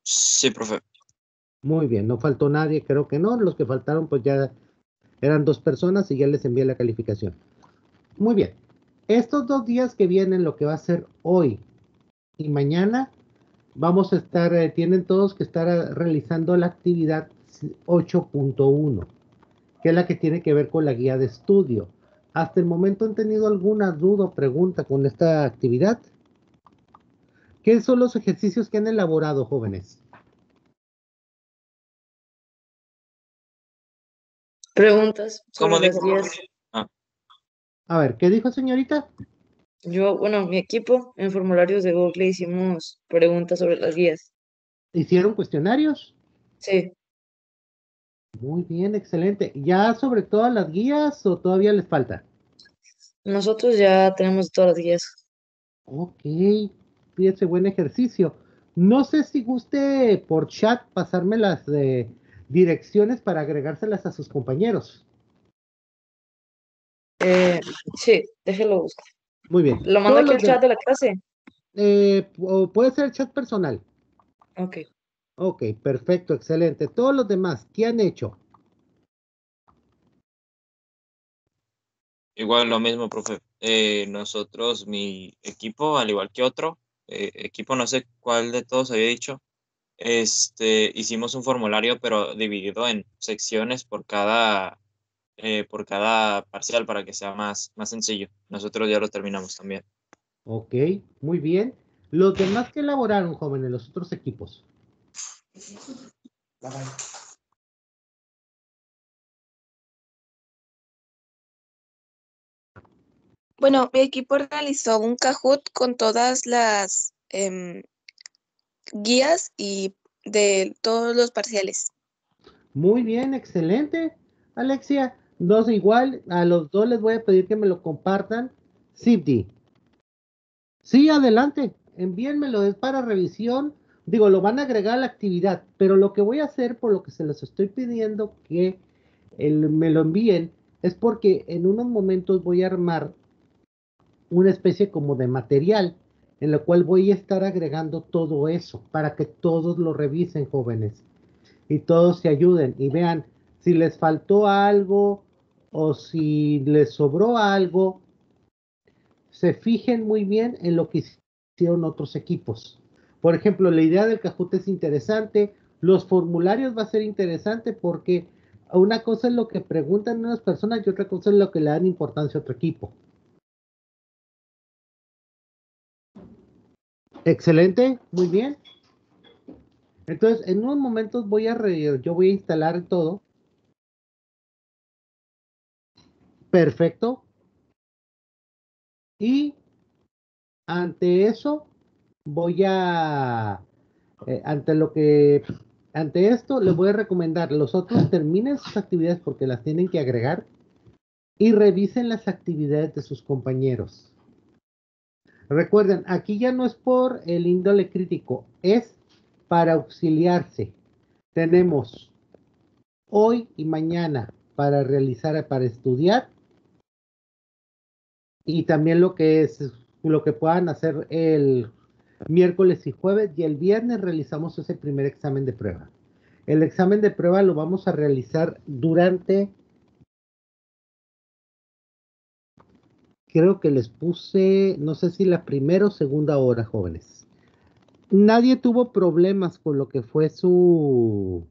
Sí, profe. Muy bien, no faltó nadie, creo que no. Los que faltaron pues ya eran 2 personas y ya les envié la calificación. Muy bien. Estos 2 días que vienen, lo que va a ser hoy y mañana, vamos a estar, tienen todos que estar realizando la actividad 8.1, que es la que tiene que ver con la guía de estudio. ¿Hasta el momento han tenido alguna duda o pregunta con esta actividad? ¿Qué son los ejercicios que han elaborado, jóvenes? Preguntas sobre ¿Cómo las dijo, guías. profe? Ah, A ver, ¿qué dijo, señorita? Mi equipo en formularios de Google hicimos preguntas sobre las guías. ¿Hicieron cuestionarios? Sí, Muy bien, excelente. ¿Ya sobre todas las guías o todavía les falta? nosotros ya tenemos todas las guías. Ok, fíjese, buen ejercicio. No sé si guste por chat pasarme las direcciones para agregárselas a sus compañeros. Sí, déjelo buscar. Muy bien. Lo mando Todos aquí los al chat de la clase. o puede ser chat personal. Ok. Ok, perfecto, excelente. Todos los demás, ¿qué han hecho? igual lo mismo, profe. Nosotros, mi equipo, al igual que otro equipo, no sé cuál de todos había dicho, hicimos un formulario, pero dividido en secciones por cada parcial para que sea más sencillo. Nosotros ya lo terminamos también. Ok, muy bien. Los demás que elaboraron, jóvenes, los otros equipos. Bueno, mi equipo realizó un Kahoot con todas las guías y de todos los parciales. Muy bien, excelente, Alexia. Dos igual, a los dos les voy a pedir que me lo compartan. Sibdi. Sí, adelante, envíenmelo, es para revisión. Digo, lo van a agregar a la actividad, pero lo que voy a hacer, por lo que se los estoy pidiendo que me lo envíen, es porque en unos momentos voy a armar una especie como de material en la cual voy a estar agregando todo eso para que todos lo revisen, jóvenes, y todos se ayuden y vean si les faltó algo o si les sobró algo, se fijen muy bien en lo que hicieron otros equipos. Por ejemplo, la idea del Kahoot es interesante, los formularios va a ser interesante porque una cosa es lo que preguntan unas personas y otra cosa es lo que le dan importancia a otro equipo. Excelente, muy bien. Entonces, en unos momentos yo voy a instalar todo. Perfecto. Y ante eso, voy a, ante lo que, ante esto, les voy a recomendar, los otros terminen sus actividades porque las tienen que agregar y revisen las actividades de sus compañeros. Recuerden, aquí ya no es por el índole crítico, es para auxiliarse. Tenemos hoy y mañana para realizar, para estudiar y también lo que puedan hacer el miércoles y jueves y el viernes realizamos ese primer examen de prueba. El examen de prueba lo vamos a realizar durante, creo que les puse, no sé si la primera o segunda hora, jóvenes. Nadie tuvo problemas con lo que fue su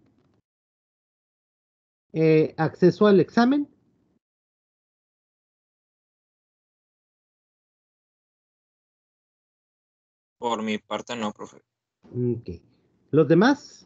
acceso al examen. Por mi parte, no, profe. Ok. ¿Los demás?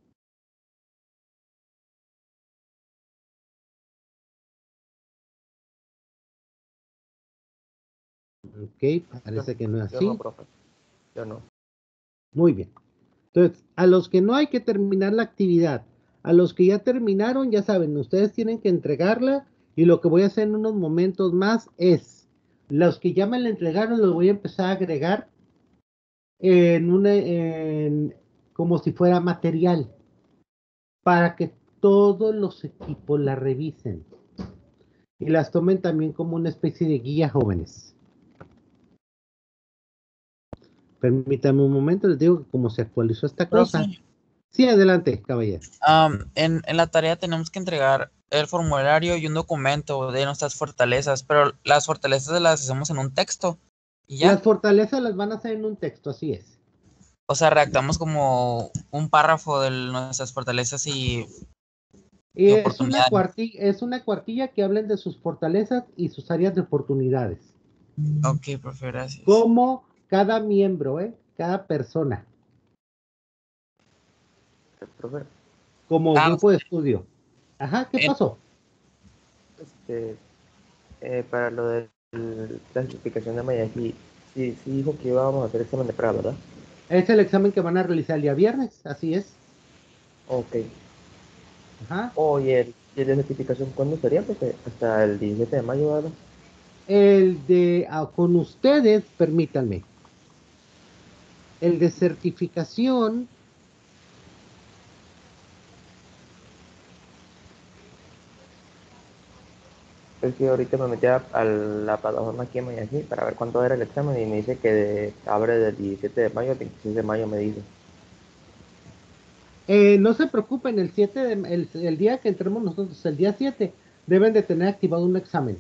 Ok, parece que no es Yo no, así. profe. Yo no. Muy bien. Entonces, a los que no hay que terminar la actividad, a los que ya terminaron, ya saben, ustedes tienen que entregarla y lo que voy a hacer en unos momentos más es, los que ya me la entregaron los voy a empezar a agregar como si fuera material para que todos los equipos la revisen y las tomen también como una especie de guía, jóvenes. Permítame un momento, les digo que como se actualizó esta Profe, cosa. Sí, adelante, caballero. En la tarea tenemos que entregar el formulario y un documento de nuestras fortalezas, pero las fortalezas las hacemos en un texto y ya. Las fortalezas las van a hacer en un texto, así es. O sea, redactamos como un párrafo de nuestras fortalezas y oportunidades. Es una cuartilla que hablen de sus fortalezas y sus áreas de oportunidades. Ok, profe, gracias. Como cada miembro, cada persona, Profe, como grupo de estudio. Ajá, ¿qué En- pasó? este, para lo de la certificación de Mayají, sí, sí dijo que íbamos a hacer examen de prueba, ¿verdad? Es el examen que van a realizar el día viernes, así es. Ok. Ajá. ¿Y el de certificación cuándo sería? Porque hasta el 17 de mayo, ¿verdad? El de, con ustedes, permítanme, el de certificación, Es que ahorita me metí a la plataforma aquí en Mayají para ver cuánto era el examen y me dice que abre del 17 de mayo al 26 de mayo, me dice. no se preocupen, el día que entremos nosotros, el día 7 deben de tener activado un examen.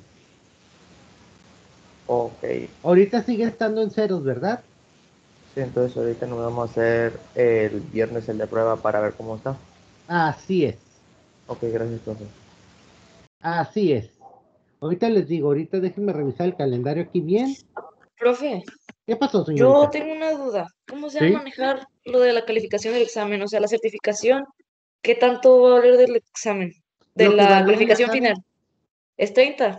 Ok. Ahorita sigue estando en ceros, ¿verdad? Sí, entonces ahorita nos vamos a hacer el viernes el de prueba para ver cómo está. Así es, Ok, gracias, profe. así es. Ahorita les digo, ahorita déjenme revisar el calendario aquí bien. Profe, ¿Qué pasó, yo señorita? tengo una duda. ¿Cómo se va a ¿Sí? manejar lo de la calificación del examen? O sea, la certificación, ¿qué tanto va a valer del examen? De Lo que la vale el calificación final. examen ¿Es 30?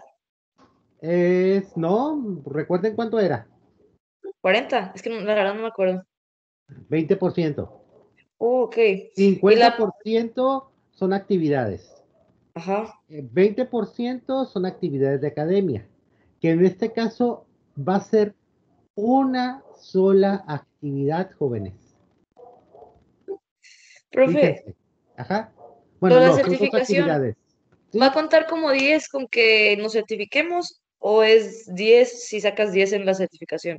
no, recuerden cuánto era, 40? Es que la verdad no me acuerdo. 20%. Ok. Y la... 50% son actividades. Ajá. 20% son actividades de academia, que en este caso va a ser una sola actividad, jóvenes. Profe, Fíjense. Ajá. lo Bueno, de la no, son dos certificación, actividades. ¿va a ¿Sí? contar como 10 con que nos certifiquemos o es 10 si sacas 10 en la certificación?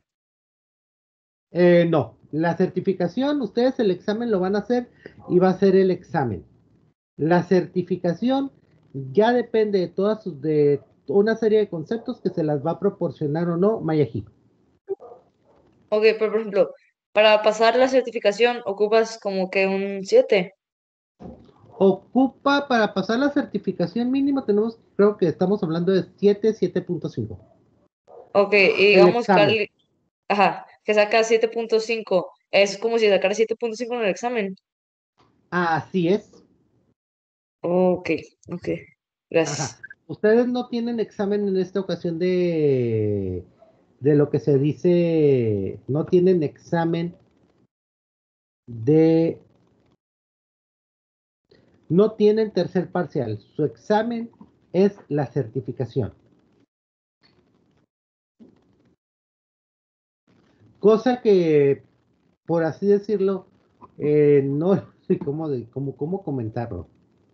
No, la certificación, ustedes el examen lo van a hacer y va a ser el examen. La certificación ya depende de una serie de conceptos que se las va a proporcionar o no Mayají. Ok, pero por ejemplo, para pasar la certificación ocupas como que un 7. Ocupa para pasar la certificación mínimo, creo que estamos hablando de 7.5. Ok, y El digamos examen. ajá, que sacas 7.5. Es como si sacaras 7.5 en el examen. Así es. Ok, ok. Ajá. Gracias. Ustedes no tienen examen en esta ocasión de lo que se dice, no tienen examen de, no tienen tercer parcial. Su examen es la certificación. Cosa que, por así decirlo, no sé cómo comentarlo.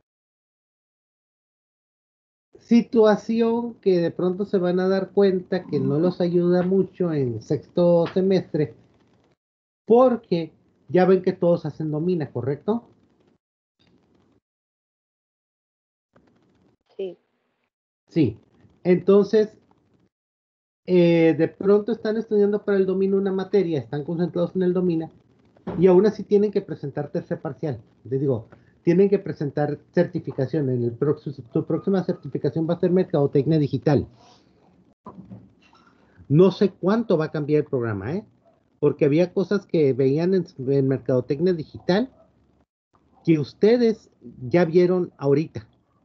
Situación que de pronto se van a dar cuenta que no los ayuda mucho en sexto semestre, porque ya ven que todos hacen domina, ¿correcto? Sí. Sí. Entonces, de pronto están estudiando para el domino una materia, están concentrados en el domina, y aún así tienen que presentar tercer parcial. Les digo, tienen que presentar certificación. Su próxima certificación va a ser Mercadotecnia Digital. No sé cuánto va a cambiar el programa, ¿eh? Porque había cosas que veían en Mercadotecnia Digital que ustedes ya vieron ahorita.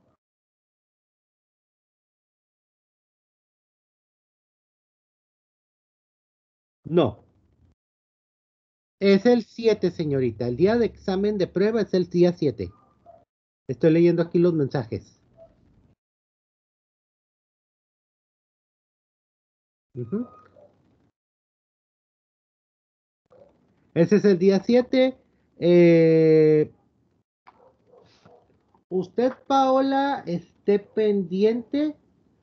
No, es el 7, señorita. El día de examen de prueba es el día 7. Estoy leyendo aquí los mensajes. Ujú. Ese es el día 7. Usted, Paola, esté pendiente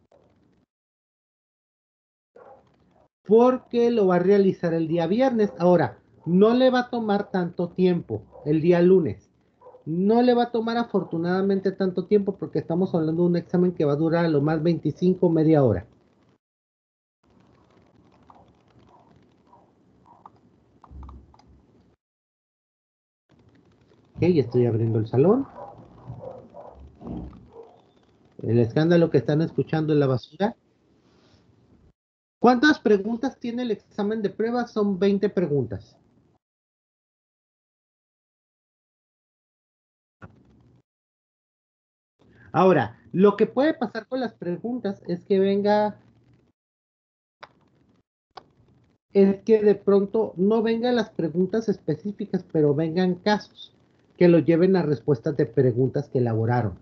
porque lo va a realizar el día viernes. Ahora, no le va a tomar tanto tiempo el día lunes. No le va a tomar afortunadamente tanto tiempo porque estamos hablando de un examen que va a durar a lo más 25, media hora. Ok, estoy abriendo el salón. El escándalo que están escuchando en la basura. ¿Cuántas preguntas tiene el examen de prueba? Son 20 preguntas. Ahora, lo que puede pasar con las preguntas es que de pronto no vengan las preguntas específicas, pero vengan casos que lo lleven a respuestas de preguntas que elaboraron.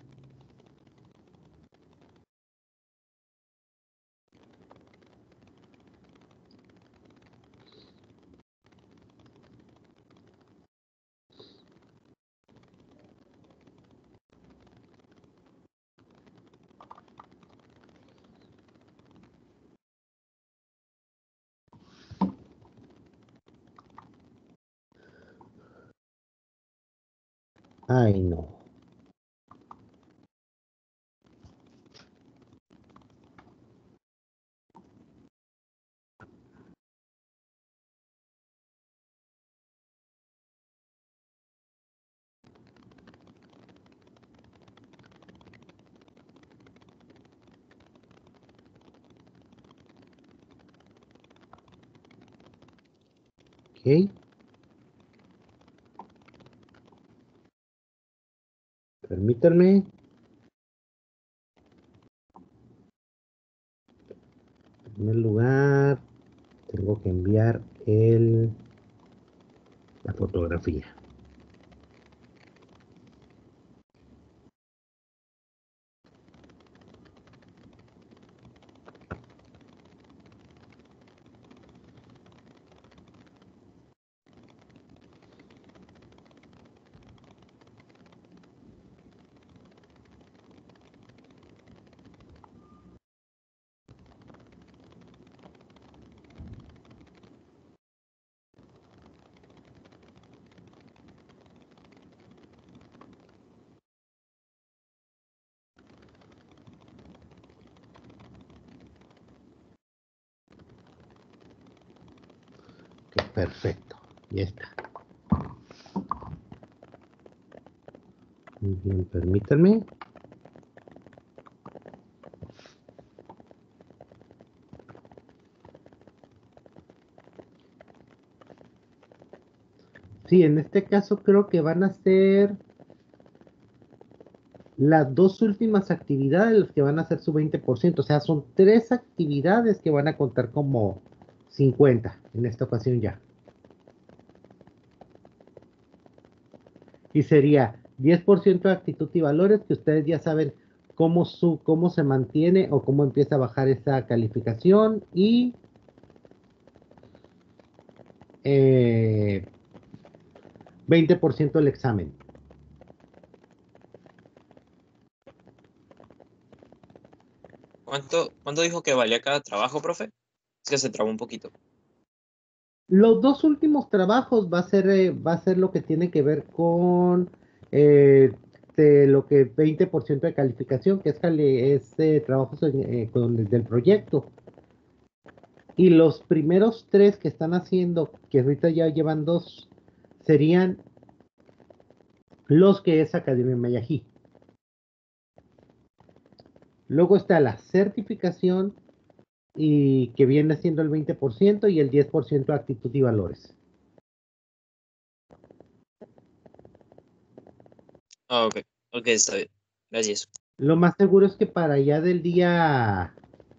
Ay, no. Ok. Permítanme. En primer lugar, tengo que enviar la fotografía. Ok, perfecto. Ya está. Muy bien, permítanme. Sí, en este caso creo que van a ser las dos últimas actividades las que van a hacer su 20%. O sea, son 3 actividades que van a contar como 50 en esta ocasión ya. Y sería 10% de actitud y valores, que ustedes ya saben cómo se mantiene o cómo empieza a bajar esa calificación. Y 20% del examen. ¿Cuánto dijo que valía cada trabajo, profe? Es que se trabó un poquito. Los dos últimos trabajos va a ser lo que tiene que ver con eh, de lo que 20% de calificación, que es trabajos del proyecto. Y los primeros 3 que están haciendo, que ahorita ya llevan 2, serían los que es Academia Mayají. Luego está la certificación, y que viene siendo el 20% y el 10% de actitud y valores. Ah, ok. Ok, está bien. Gracias. Lo más seguro es que para allá del día,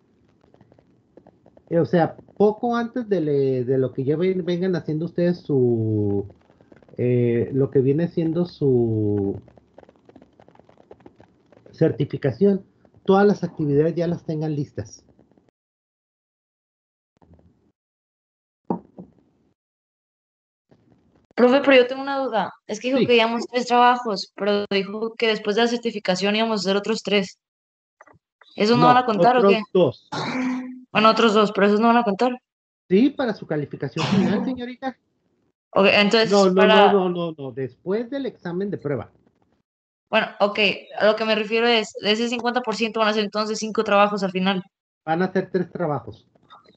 o sea, poco antes de lo que ya vengan haciendo ustedes lo que viene siendo su certificación, todas las actividades ya las tengan listas. Profe, pero yo tengo una duda. Es que dijo Sí, que íbamos 3 trabajos, pero dijo que después de la certificación íbamos a hacer otros 3. ¿Esos no van no, a contar o otros qué? 2. Bueno, otros 2, pero esos no van a contar. Sí, para su calificación final, señorita. Ok, entonces No. Después del examen de prueba. bueno, ok, a lo que me refiero es, de ese 50% van a ser entonces 5 trabajos al final. Van a hacer 3 trabajos.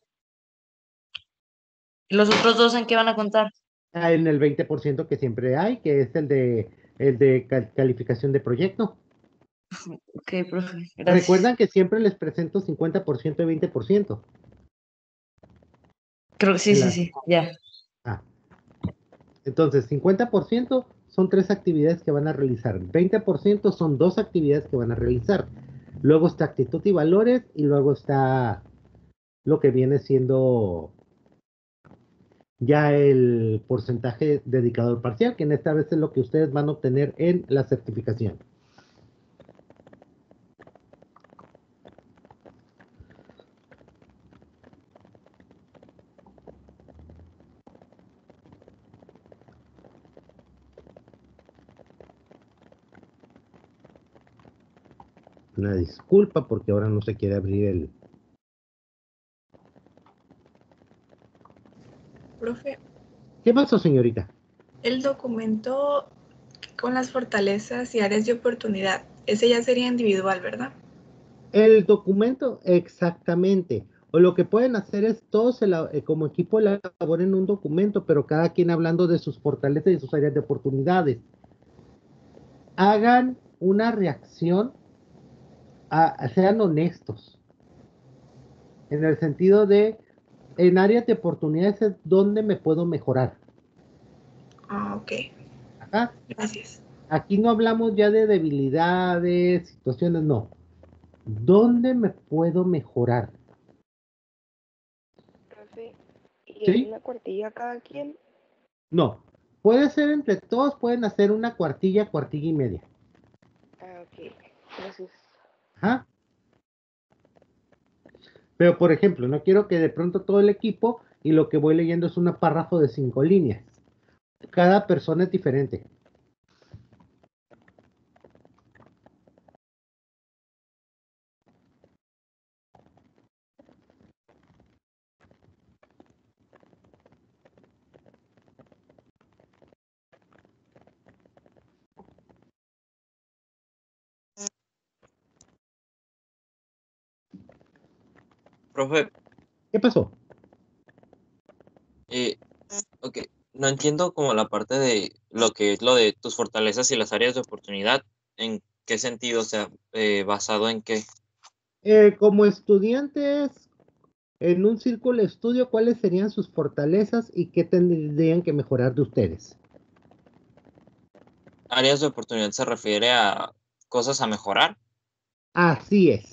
¿Y los otros 2 en qué van a contar? En el 20% que siempre hay, que es el de calificación de proyecto. Ok, profe, gracias. Recuerdan que siempre les presento 50% y 20%. Creo que sí, ya. Ah, entonces, 50% son 3 actividades que van a realizar. 20% son 2 actividades que van a realizar. Luego está actitud y valores y luego está lo que viene siendo ya el porcentaje dedicado al parcial, que en esta vez es lo que ustedes van a obtener en la certificación. Una disculpa porque ahora no se quiere abrir el... Profe, ¿Qué pasó, señorita? el documento con las fortalezas y áreas de oportunidad, ese ya sería individual, ¿verdad? El documento, exactamente. O lo que pueden hacer es todos como equipo elaboren un documento, pero cada quien hablando de sus fortalezas y sus áreas de oportunidades. Hagan una reacción, sean honestos, en el sentido de, en áreas de oportunidades es donde me puedo mejorar. Ah, ok, Ajá. gracias. Aquí no hablamos ya de debilidades, situaciones, no. ¿Dónde me puedo mejorar? Profe, ¿y es ¿Sí? una cuartilla cada quien? No. Puede ser entre todos, pueden hacer una cuartilla, cuartilla y media. Ah, ok, gracias. Ajá. Pero, por ejemplo, no quiero que de pronto todo el equipo y lo que voy leyendo es un párrafo de 5 líneas. Cada persona es diferente. Profe, ¿Qué pasó? eh, ok, no entiendo como la parte de lo que es lo de tus fortalezas y las áreas de oportunidad. ¿En qué sentido? O sea, ¿basado en qué? Como estudiantes en un círculo de estudio, ¿cuáles serían sus fortalezas y qué tendrían que mejorar de ustedes? Áreas de oportunidad se refiere a cosas a mejorar. Así es.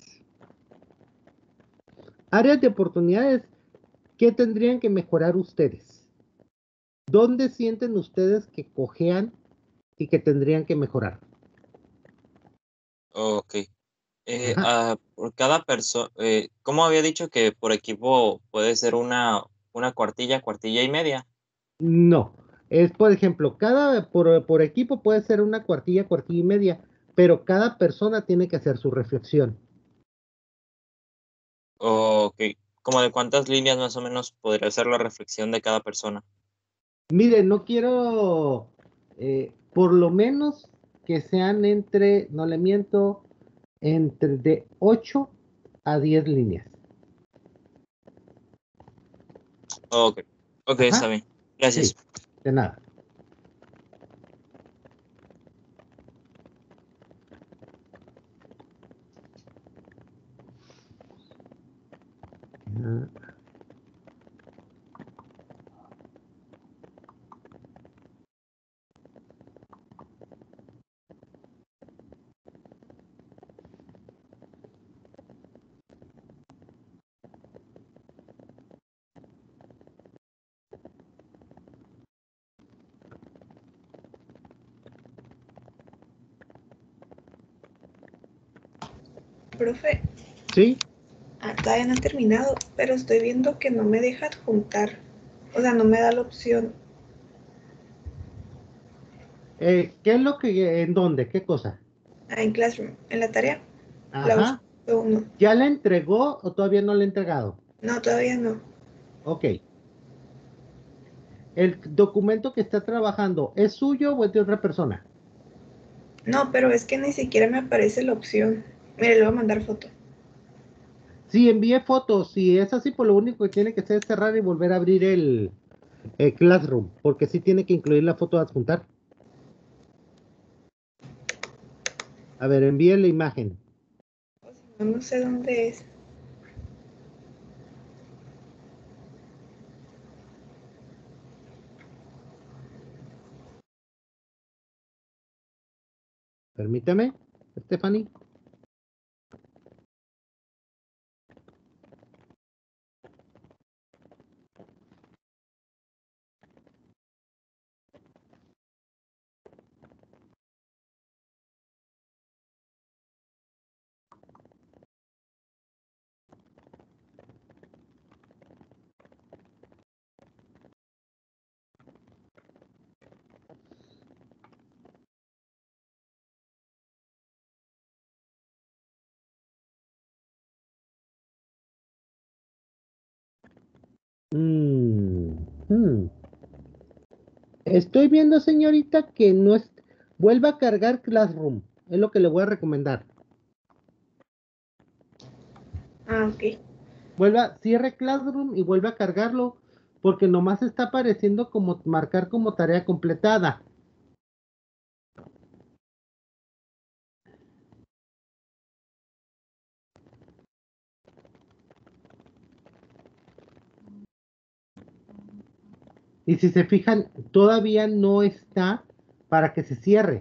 Áreas de oportunidades, ¿qué tendrían que mejorar ustedes? ¿Dónde sienten ustedes que cojean y que tendrían que mejorar? Ok. Ajá. Por cada persona, ¿cómo había dicho que por equipo puede ser una cuartilla, cuartilla y media? No. Es, por ejemplo, por equipo puede ser una cuartilla, cuartilla y media, pero cada persona tiene que hacer su reflexión. Ok. ¿Como de cuántas líneas más o menos podría ser la reflexión de cada persona? Mire, no quiero, por lo menos que sean entre, no le miento, entre de 8 a 10 líneas. Ok. Ok, está Ajá, bien. sí, Gracias. de nada. Ah, Profe, sí, todavía no he terminado, pero estoy viendo que no me deja adjuntar. O sea, no me da la opción. ¿qué es lo que, en dónde, qué cosa? En Classroom, en la tarea, la Ajá, busco uno. ¿ya la entregó o todavía no la ha entregado? No, todavía no. Ok. ¿El documento que está trabajando es suyo o es de otra persona? No, pero es que ni siquiera me aparece la opción. Mire, le voy a mandar foto. Sí, envíe fotos. Si es así, pues lo único que tiene que hacer es cerrar y volver a abrir el Classroom, porque sí tiene que incluir la foto de adjuntar. A ver, envíe la imagen. No, no sé dónde es. Permítame, Stephanie. Hmm. Estoy viendo, señorita, que no es. Vuelva a cargar Classroom. Es lo que le voy a recomendar. Ah, ok. Cierre Classroom y vuelve a cargarlo. Porque nomás está apareciendo como marcar como tarea completada. Y si se fijan, todavía no está para que se cierre.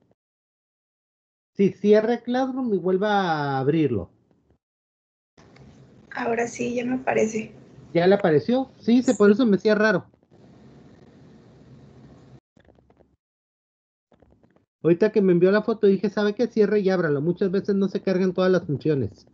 Sí, cierre Classroom y vuelva a abrirlo. Ahora sí, ya me aparece. ¿Ya le apareció? Sí, por eso me hacía raro. Ahorita que me envió la foto dije, ¿sabe qué? Cierre y ábralo. Muchas veces no se cargan todas las funciones.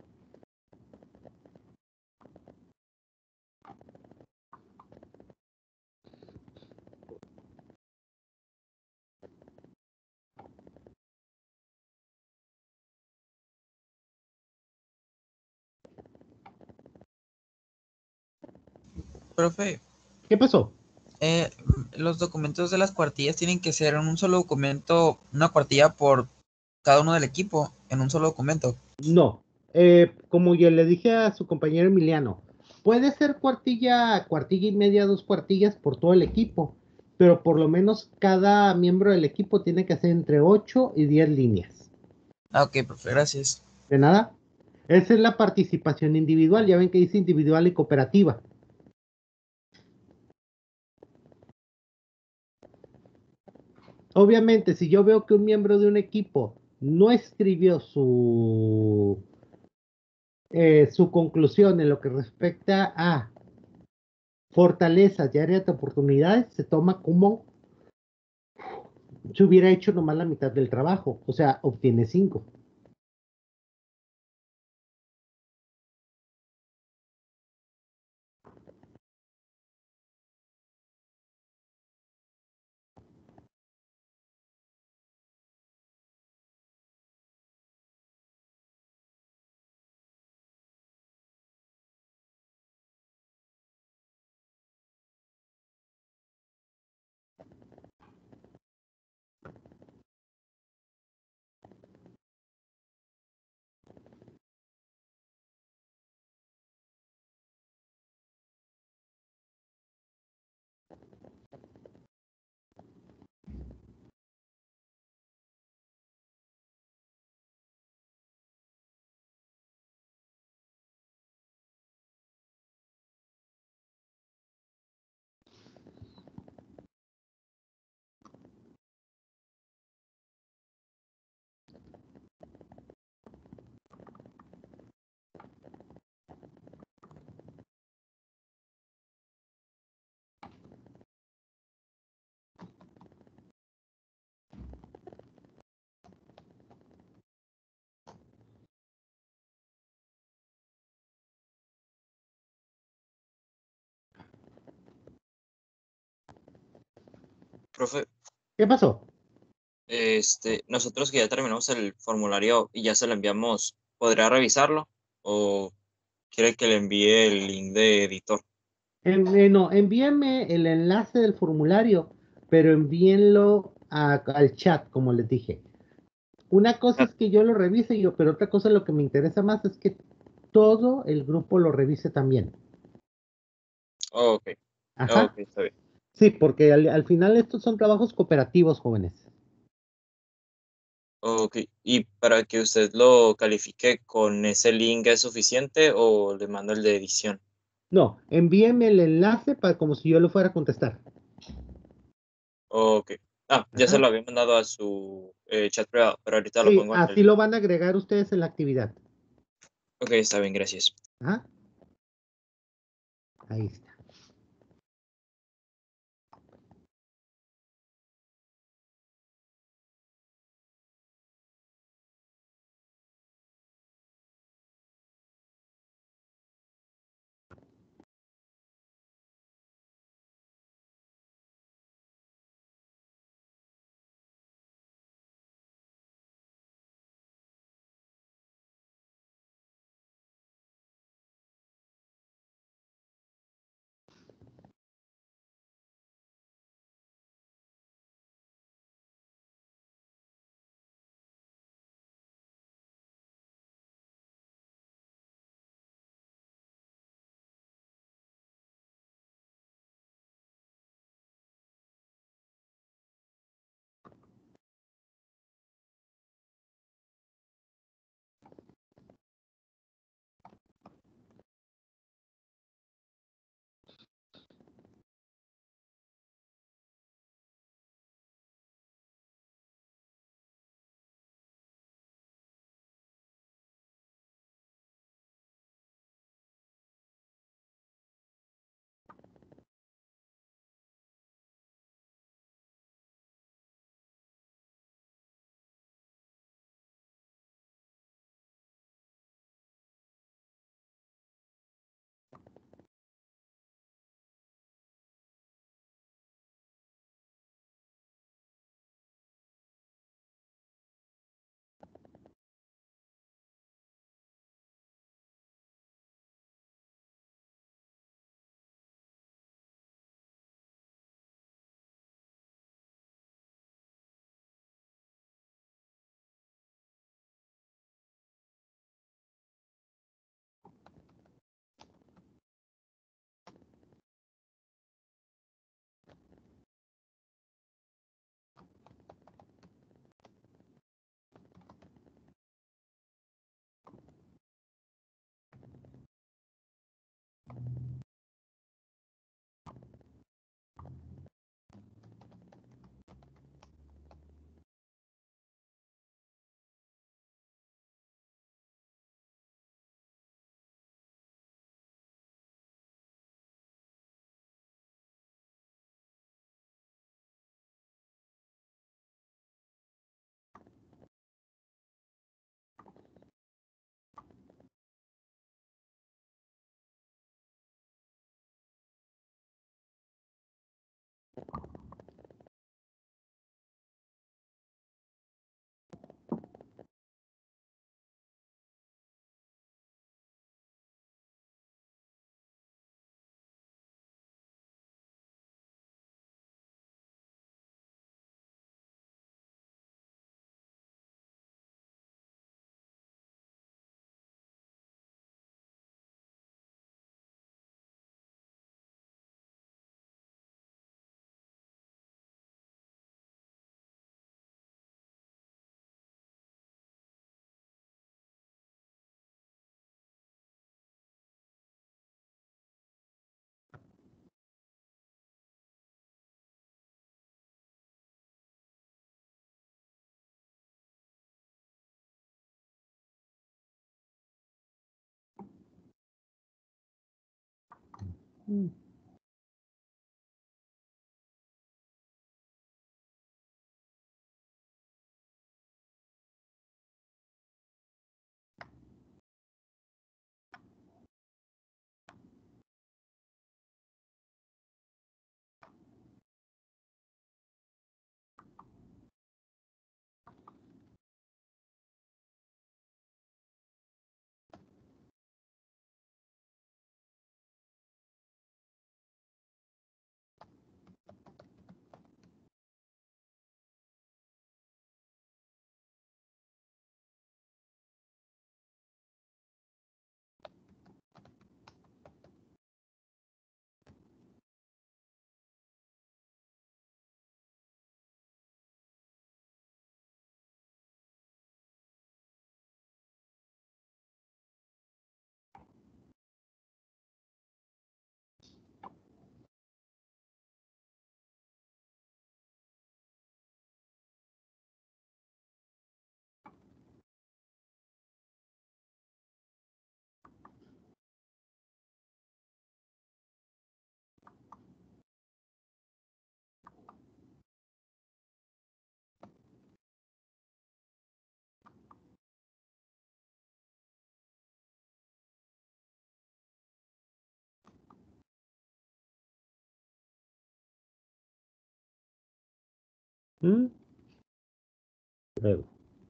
Profe, ¿Qué pasó? los documentos de las cuartillas tienen que ser en un solo documento, una cuartilla por cada uno del equipo, en un solo documento. No. Como ya le dije a su compañero Emiliano, puede ser cuartilla, cuartilla y media, 2 cuartillas por todo el equipo, pero por lo menos cada miembro del equipo tiene que hacer entre 8 y 10 líneas. Ah, ok, profe, gracias. ¿De nada? Esa es la participación individual. Ya ven que dice individual y cooperativa. Obviamente, si yo veo que un miembro de un equipo no escribió su conclusión en lo que respecta a fortalezas y áreas de oportunidades, se toma como si hubiera hecho nomás la mitad del trabajo, o sea, obtiene 5. Profe, ¿Qué pasó? nosotros que ya terminamos el formulario y ya se lo enviamos, ¿podría revisarlo? ¿O quiere que le envíe el link de editor? No, envíenme el enlace del formulario, pero envíenlo al chat, como les dije. Una cosa Ah, es que yo lo revise, pero otra cosa lo que me interesa más es que todo el grupo lo revise también. ok, ok, Ajá. está bien. Sí, porque al final estos son trabajos cooperativos, jóvenes. Ok, y para que usted lo califique con ese link es suficiente o le mando el de edición. No, envíenme el enlace para como si yo lo fuera a contestar. Ok. Ah, ya se Ajá. lo había mandado a su chat privado, pero ahorita lo Sí, pongo en así el. lo van a agregar ustedes en la actividad. Ok, está bien, gracias. Ajá. Ahí está. Mm. ¿Mm? Luego.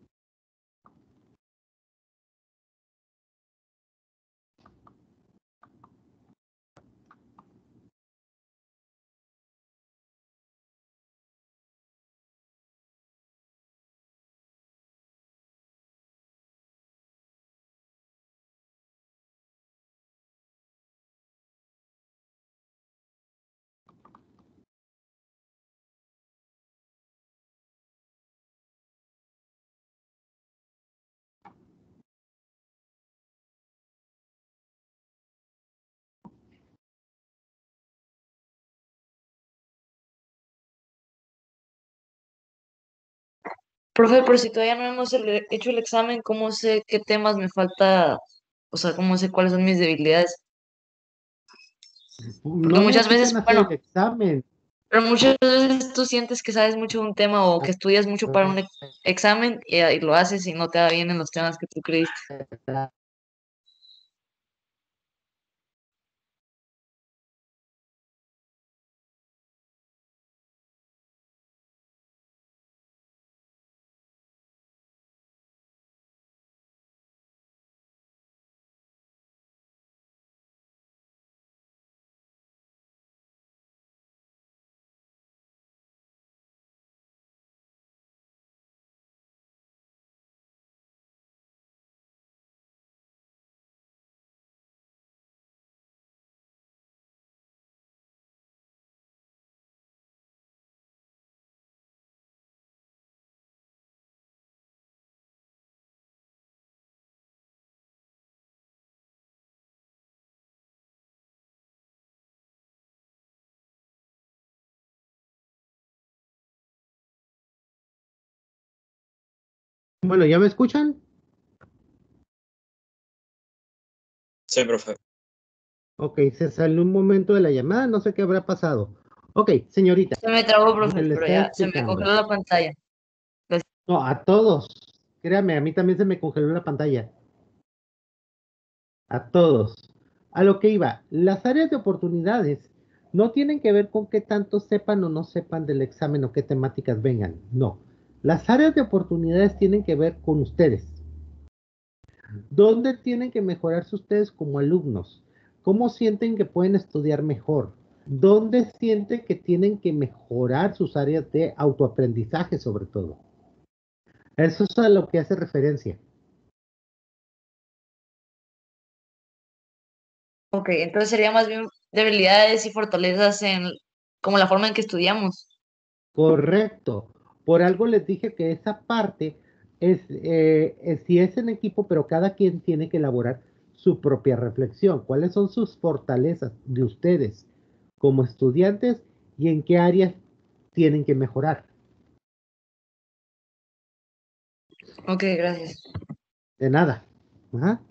Profe, pero si todavía no hemos hecho el examen, ¿cómo sé qué temas me falta? O sea, ¿cómo sé cuáles son mis debilidades? Porque No muchas veces, necesitan hacer bueno, el examen. pero muchas veces tú sientes que sabes mucho de un tema o Ah, que estudias mucho para un examen y lo haces y no te va bien en los temas que tú creíste. Bueno, ¿ya me escuchan? Sí, profe. Ok, se salió un momento de la llamada, no sé qué habrá pasado. Ok, señorita, Se me trabó, lo que profe, le pero estaba ya se me explicando. congeló la pantalla. No, a todos. Créame, a mí también se me congeló la pantalla. A todos. A lo que iba, las áreas de oportunidades no tienen que ver con qué tanto sepan o no sepan del examen o qué temáticas vengan. No. Las áreas de oportunidades tienen que ver con ustedes. ¿Dónde tienen que mejorarse ustedes como alumnos? ¿Cómo sienten que pueden estudiar mejor? ¿Dónde sienten que tienen que mejorar sus áreas de autoaprendizaje sobre todo? Eso es a lo que hace referencia. Ok, entonces sería más bien debilidades y fortalezas en como la forma en que estudiamos. Correcto. Por algo les dije que esa parte si es en equipo, pero cada quien tiene que elaborar su propia reflexión. ¿Cuáles son sus fortalezas de ustedes como estudiantes y en qué áreas tienen que mejorar? Ok, gracias. De nada. Ajá.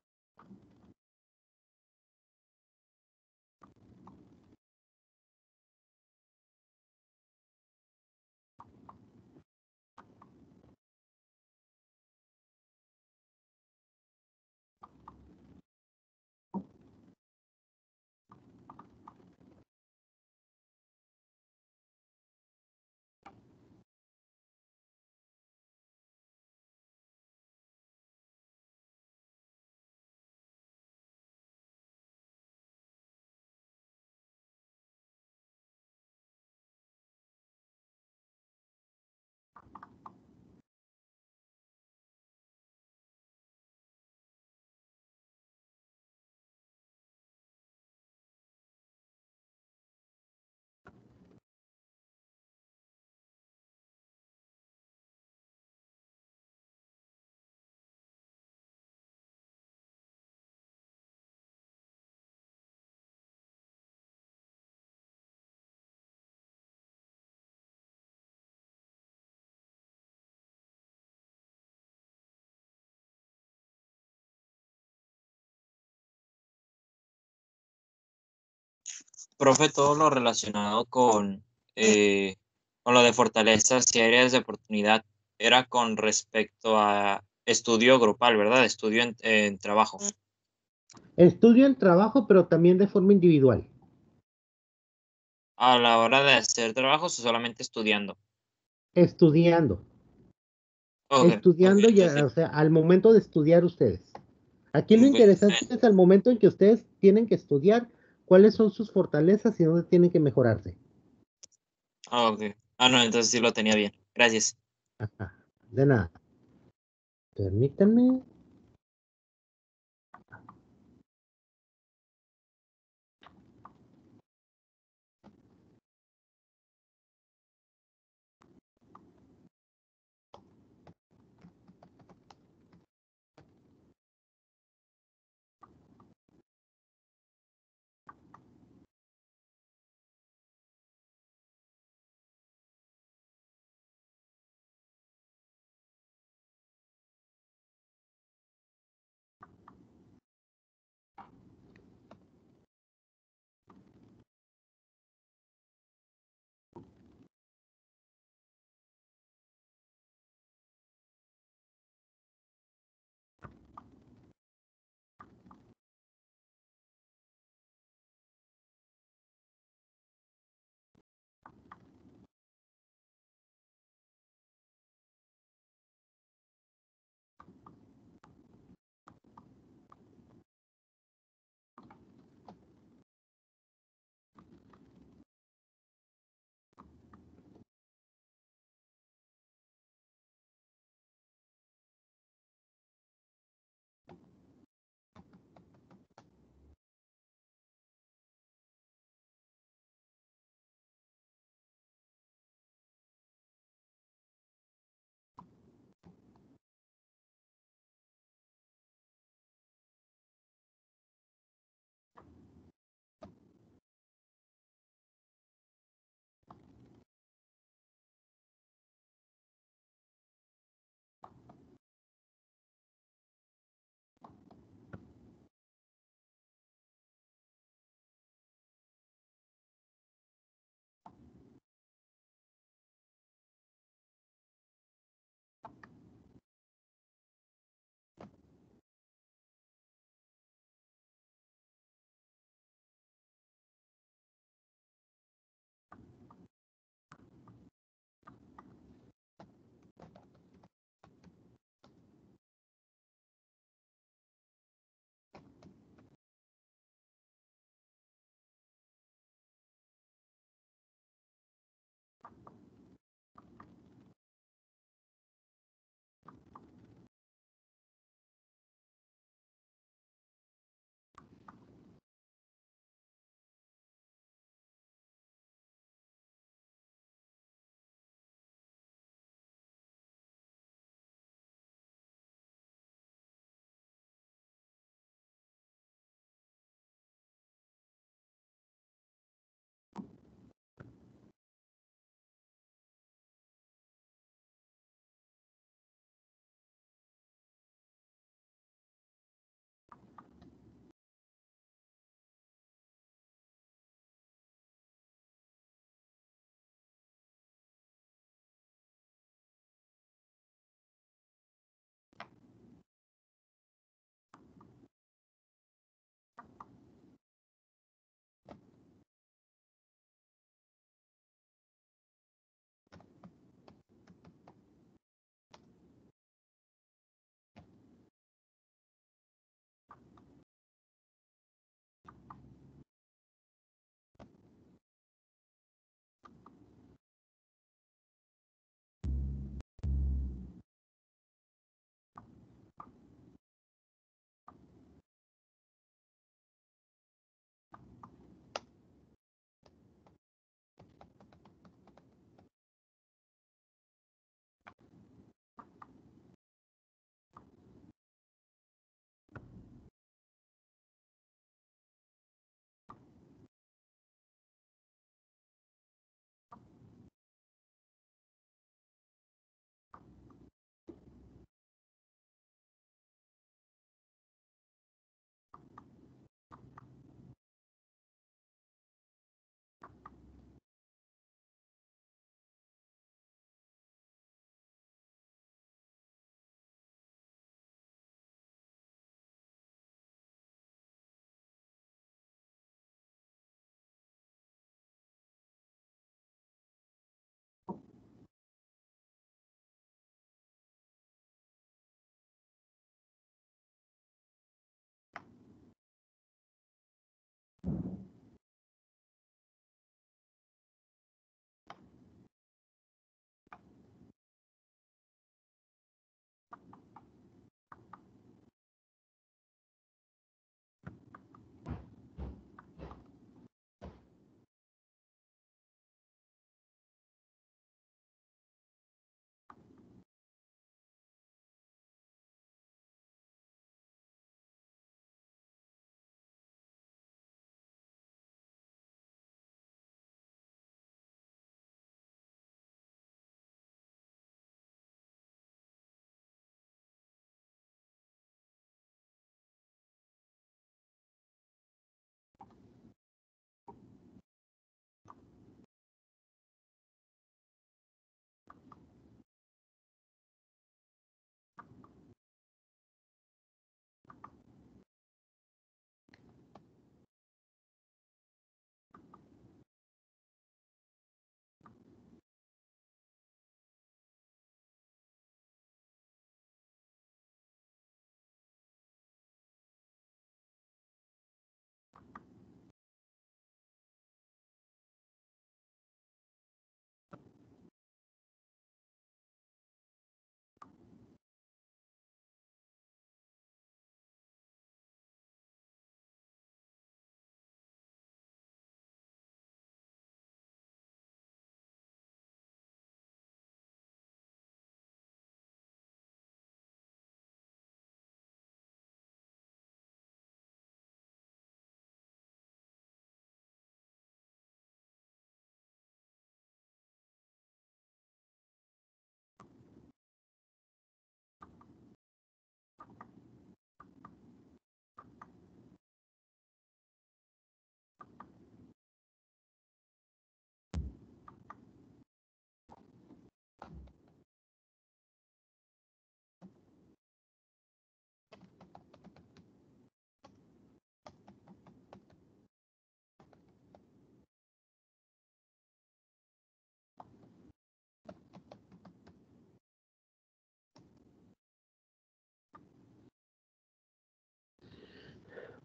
Profe, todo lo relacionado con lo de fortalezas y áreas de oportunidad era con respecto a estudio grupal, ¿verdad? Estudio en trabajo. Estudio en trabajo, pero también de forma individual. A la hora de hacer trabajos o solamente estudiando. Estudiando. Ok, Estudiando ya, entonces o sea, al momento de estudiar ustedes. Aquí lo sí. interesante es al momento en que ustedes tienen que estudiar, cuáles son sus fortalezas y dónde tienen que mejorarse. Ok. Ah, no, entonces sí lo tenía bien. Gracias. Ajá, de nada. Permítanme.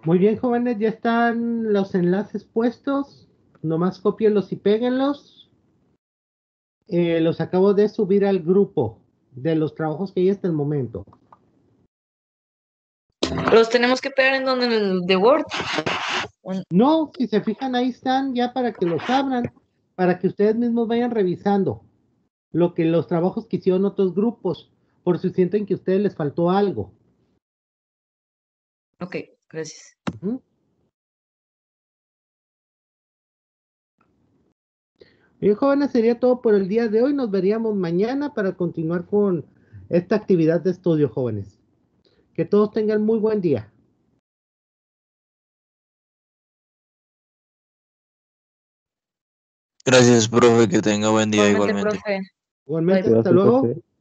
Muy bien, jóvenes, ya están los enlaces puestos. Nomás cópienlos y péguenlos. Los acabo de subir al grupo de los trabajos que hay hasta el momento. Los tenemos que pegar en donde, en el de Word. No, si se fijan, ahí están ya para que los abran, para que ustedes mismos vayan revisando los trabajos que hicieron otros grupos, por si sienten que a ustedes les faltó algo. Ok, gracias. Ujú. Bien, jóvenes, sería todo por el día de hoy. Nos veríamos mañana para continuar con esta actividad de estudio, jóvenes. Que todos tengan muy buen día. Gracias, profe, que tenga buen día Igualmente, igualmente. profe. Igualmente, Bye. hasta Cuídate, luego. profe.